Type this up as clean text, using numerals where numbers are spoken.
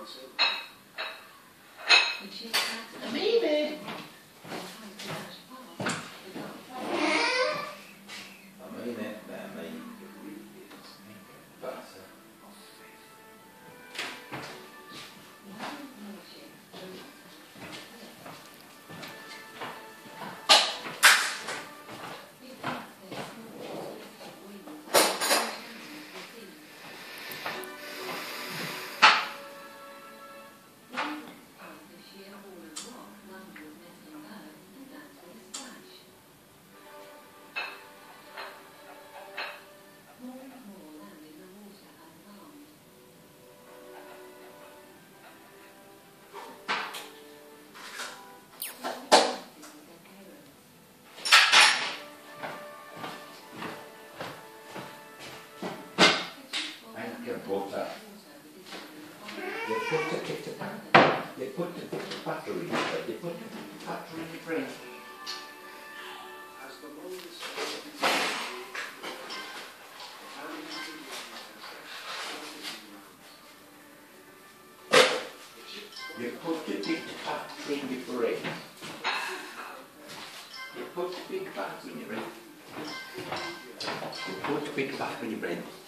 Maybe. Water. You put the butter in, but you put the butter in the bread. You put the big butter in your bread. You put the big butter in your bread. You put the big butter in your bread.